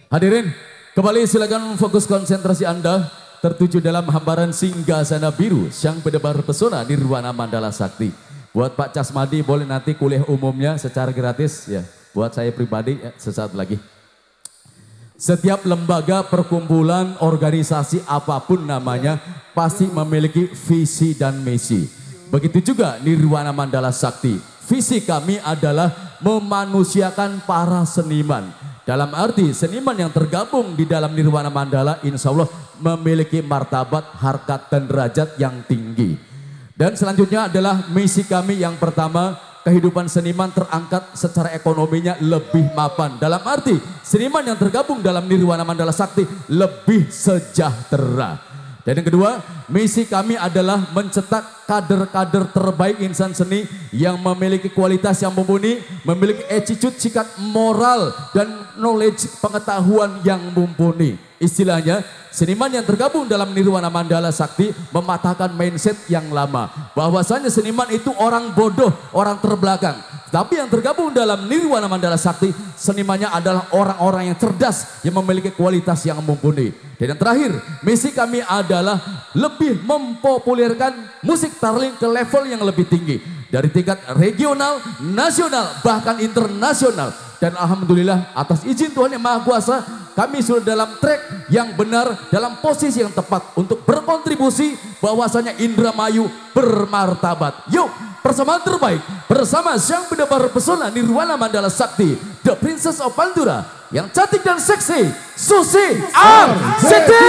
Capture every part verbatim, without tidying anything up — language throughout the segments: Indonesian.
Hadirin, kembali silakan fokus konsentrasi Anda tertuju dalam hamparan singgasana biru yang berdebar pesona Nirwana Mandala Sakti. Buat Pak Casmadi boleh nanti kuliah umumnya secara gratis ya. Buat saya pribadi ya, sesaat lagi. Setiap lembaga, perkumpulan, organisasi apapun namanya pasti memiliki visi dan misi. Begitu juga Nirwana Mandala Sakti. Visi kami adalah memanusiakan para seniman. Dalam arti seniman yang tergabung di dalam Nirwana Mandala insya Allah memiliki martabat, harkat dan derajat yang tinggi. Dan selanjutnya adalah misi kami yang pertama, kehidupan seniman terangkat secara ekonominya lebih mapan. Dalam arti seniman yang tergabung dalam Nirwana Mandala Sakti lebih sejahtera. Dan yang kedua, misi kami adalah mencetak kader-kader terbaik insan seni yang memiliki kualitas yang mumpuni, memiliki attitude, sikap moral dan knowledge, pengetahuan yang mumpuni. Istilahnya, seniman yang tergabung dalam Nirwana Mandala Sakti mematahkan mindset yang lama. Bahwasanya seniman itu orang bodoh, orang terbelakang. Tapi yang tergabung dalam Nirwana Mandala Sakti, senimannya adalah orang-orang yang cerdas, yang memiliki kualitas yang mumpuni. Dan yang terakhir, misi kami adalah lebih mempopulerkan musik tarling ke level yang lebih tinggi. Dari tingkat regional, nasional, bahkan internasional. Dan alhamdulillah atas izin Tuhan Yang Maha Kuasa, kami sudah dalam track yang benar, dalam posisi yang tepat untuk berkontribusi bahwasanya Indramayu bermartabat. Yuk, persamaan terbaik bersama Sang Berdebar Pesona Nirwana Mandala Sakti, The Princess of Pandura, yang cantik dan seksi, Susi Arsiti.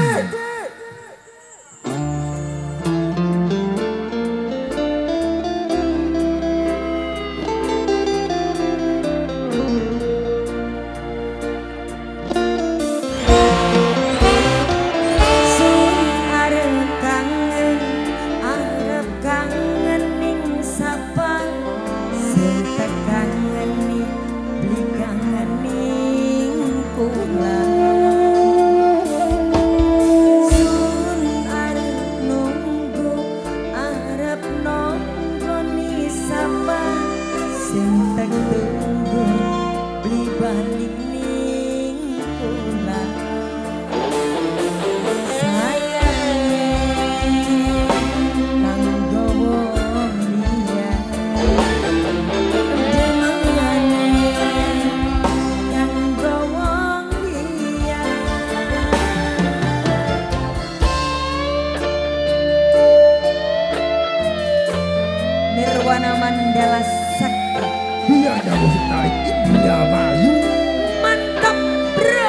Nirwana Mandala Sakti. Biarnya musik tarik Indramayu. Mantap bro.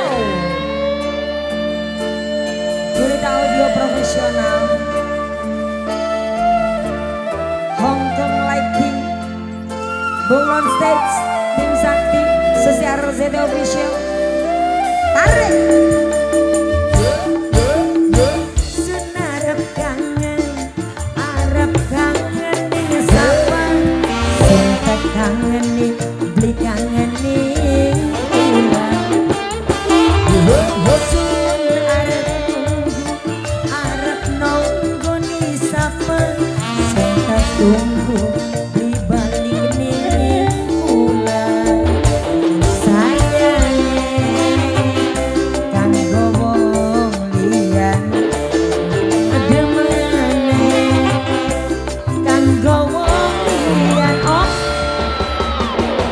Gurita audio profesional, Hong Kong Lighting, Bunglon Stage, Tim Sakti, Susi Arsiti Official. Tarik. Kangen nih, beli kangen nih pulang. Sun arep tunggu, arep nunggu nih sapa. Saya tunggu di balik nih pulang. Sayangnya kan gowong lian, demene kan gowong lian. Oh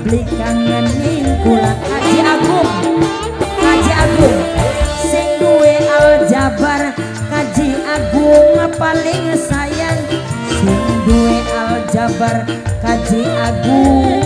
beli kangening kula Kaji Agung Kaji Agung sing duwe aljabar Kaji Agung paling sayang sing duwe aljabar Kaji Agung